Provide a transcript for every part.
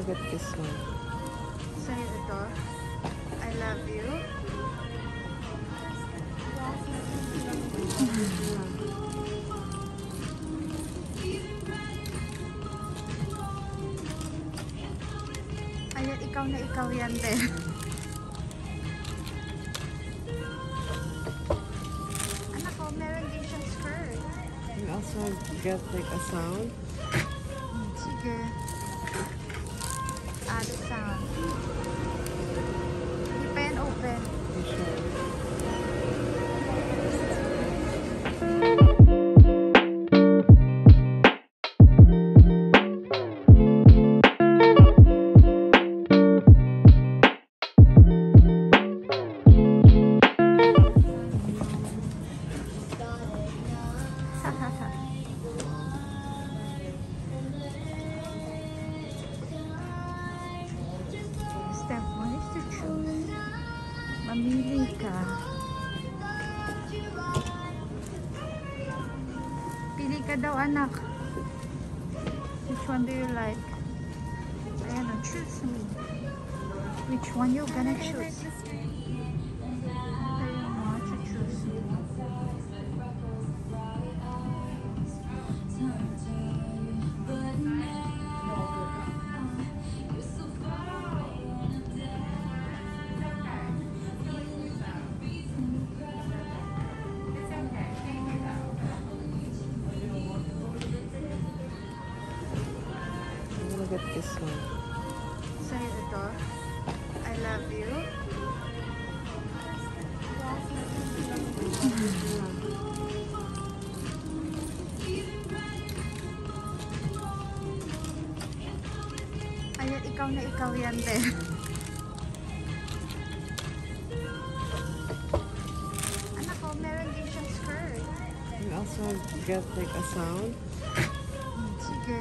Look at this one. Sa'yo ito. I love you. Ayan, ikaw na ikaw yan din. Anak ko, meron din siyang skirt. You also get like a sound. Sige. Add sound. Hindi pa yan open. You sure? Step 1 is to choose. Mamili ka. Pili ka daw, anak. Which one do you like? Ayan, choose me. Which one you gonna choose? Ayun mo, to choose me. Look at this one. Sa'yo ito. I love you. Ayan, ikaw na ikaw yan din. Anak ko, meron din siyang skirt. You also get like a sound. Sige.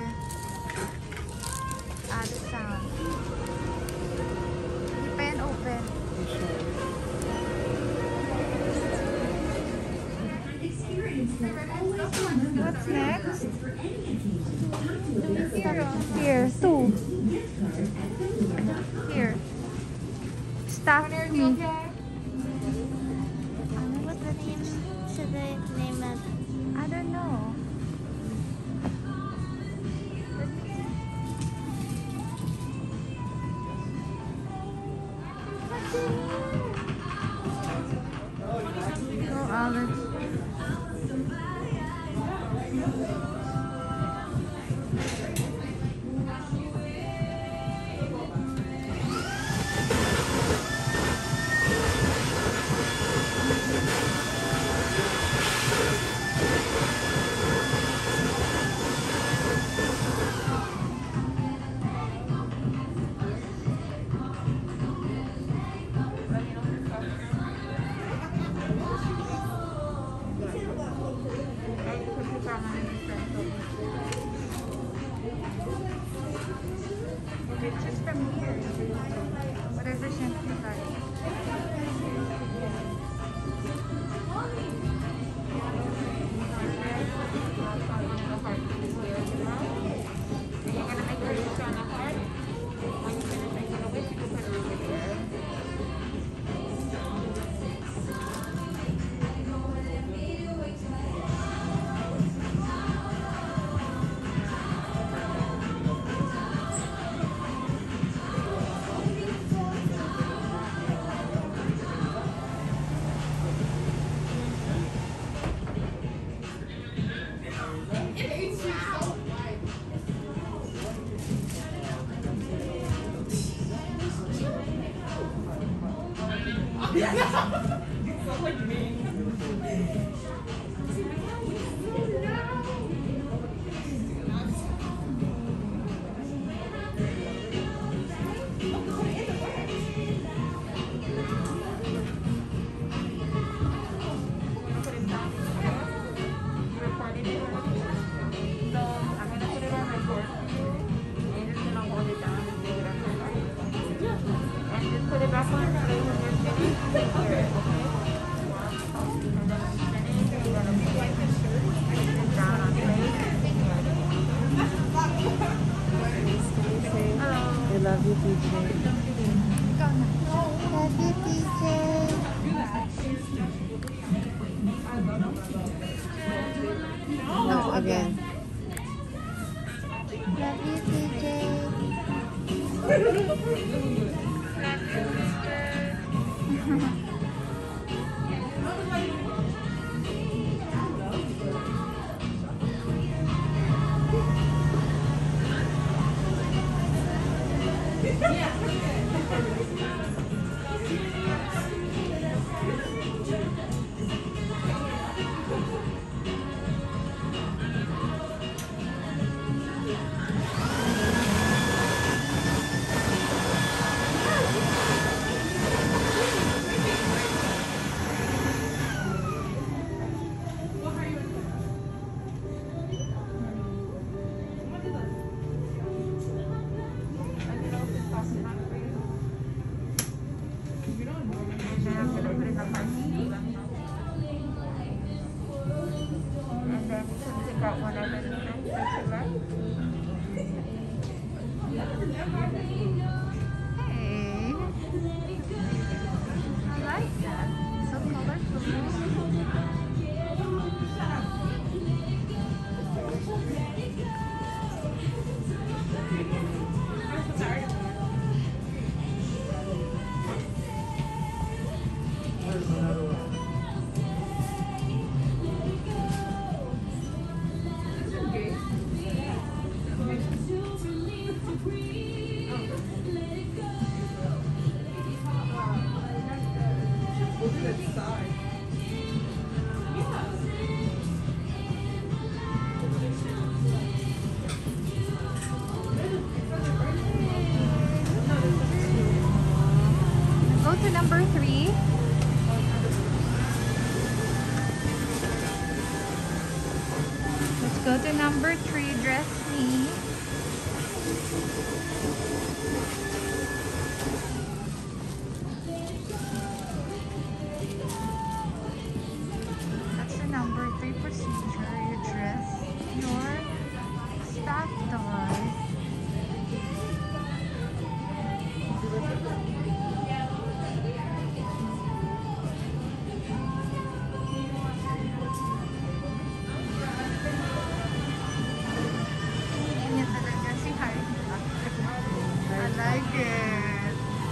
Add sound. Hindi pa yan open. You sure? What's next? Here, two. Here. Stop me. What's the name? Should I name it? I don't know. Go, Alex. Just from here. Whatever shampoo you like. Love you, TJ. Ikaw na. Love you, TJ. No, Again. Love you, TJ. Hey. I like that. So colorful. Go to number 3. Let's go to number 3, dress me. That's the number 3 procedure. You dress your stuffed toy. Yan yan talaga si Harry. I like it.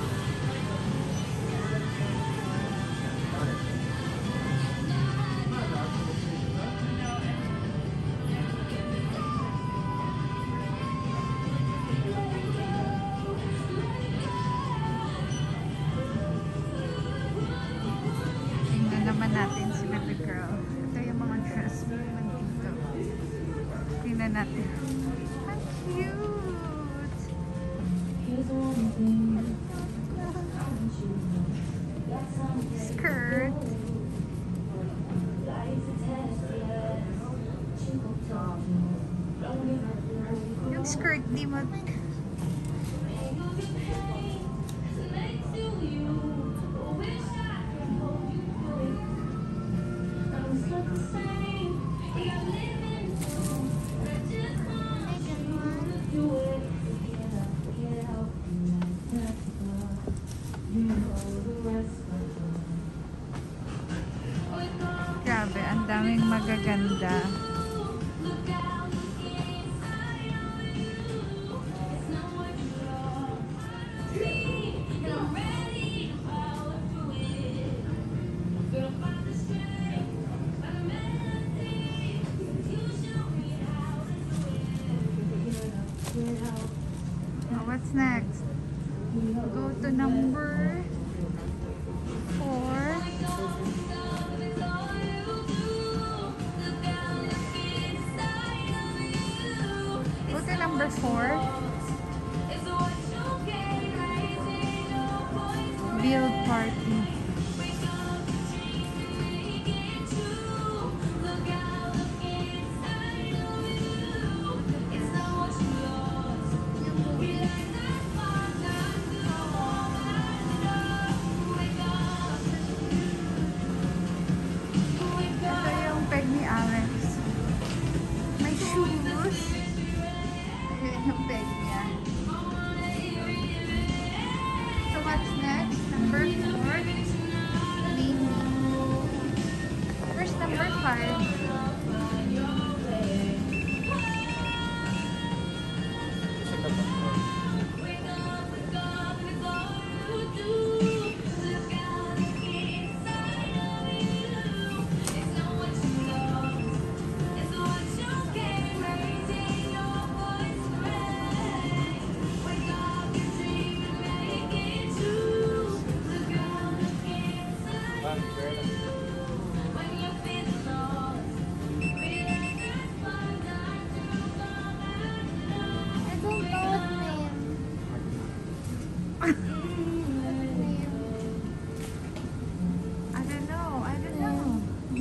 Tingnan naman natin si baby girl. Ito yung mga dress mo naman dito. Tingnan natin. Ang cute! Skirt. Yung skirt di mo... Grabe, ang daming magaganda. Oh, what's next? Go to number 4. Go to number 4. Build party. Ito yung peg ni Alex. May shoes. Ayan yung peg niya. I don't know what name. I don't know. I don't know.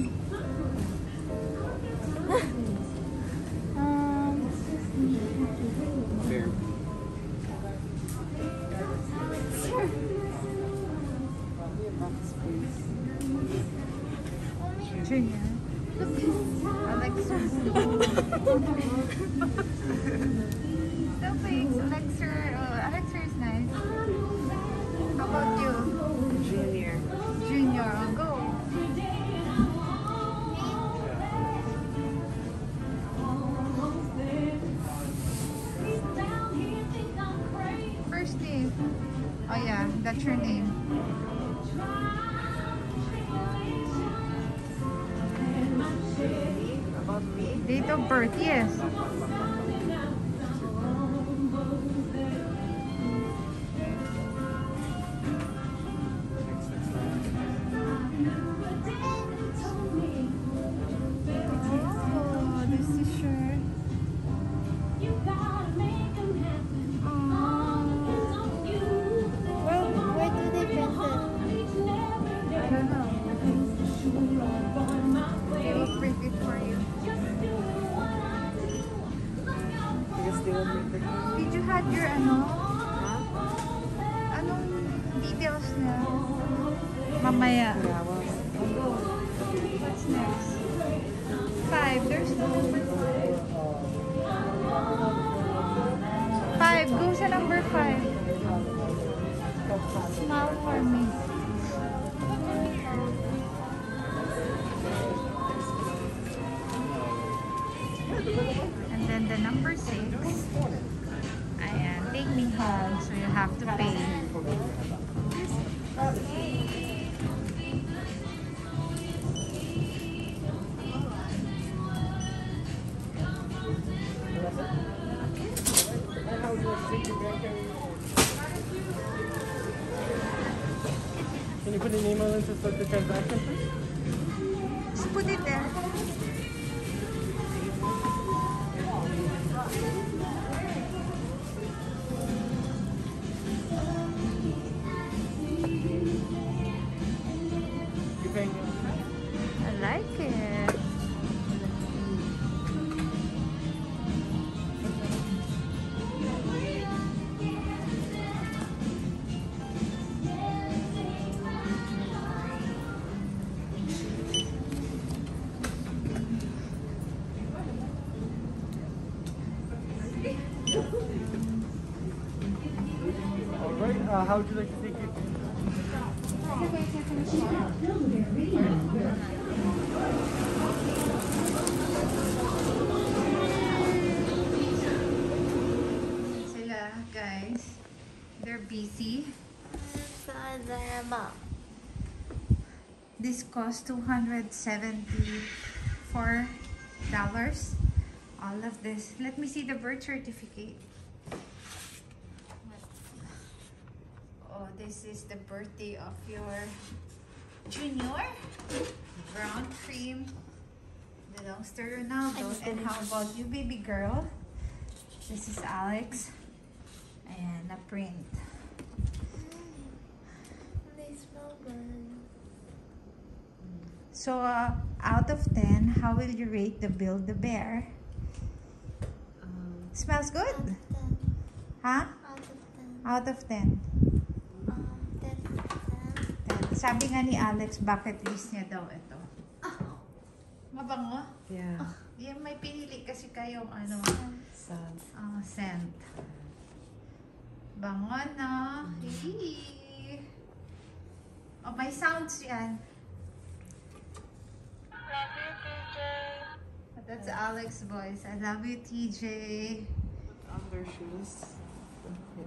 Fair. Junior. Alexa. No thanks, Alexa. Oh, Alexa is nice. How about you? Junior. Junior, go. First name. Oh yeah, that's your name. About me? Date of birth, yes. Oh, this is sure. Where do they print it? I don't know. They will print it for you. Because they will print it. Did you have your ano? Huh? Anong details niya? Mamaya. Yeah, well, What's next? 5. There's no number 5. 5. Go sa number 5. Smile for me. And then the number 6. Ayan. Take me home. So you have to pay. Can you put an email in to start the transaction, please? Just put it there. You paying? I like it. All right. How would you like to take it? Sila, guys. They're busy. So adorable. This cost $274. All of this. Let me see the birth certificate. Oh, this is the birthday of your junior. Brown cream. Belongs to Ronaldo. And how about you, baby girl? This is Alex. And a print. They smell good. So, out of 10, how will you rate the Build-A-Bear? Smells good? 10. Huh? Out of 10. Out of 10. 10 10. Sabi nga ni Alex, bucket list niya daw ito. Mabango? yeah. Yan, may pinili kasi kayong ano, Sad. scent. Bango na. Hee. Oh, may sounds yan. Love you, That's Alex voice. I love you, TJ. What's on their shoes? Okay.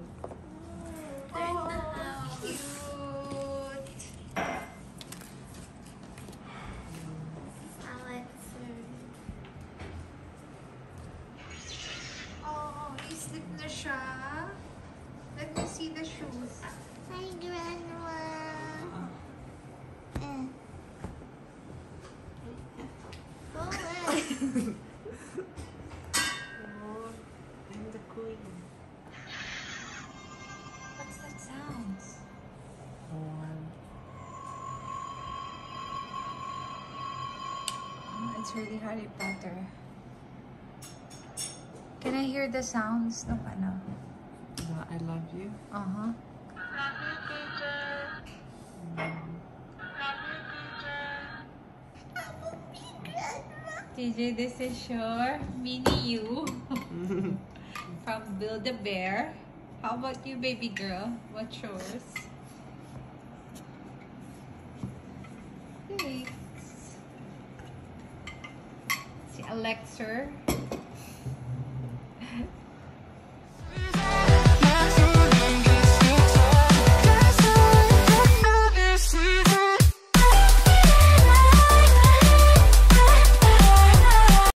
Oh, cute. Alex. Oh, sleep na siya. Let me see the shoes. Hi, Grandma. Oh, I'm the queen. What's that sound? Oh, it's really Harry Potter. Can I hear the sounds? No, ano? I love you. Uh-huh. TJ, this is your mini you from Build-A-Bear. How about you, baby girl? What's yours? Thanks. Si Alexa.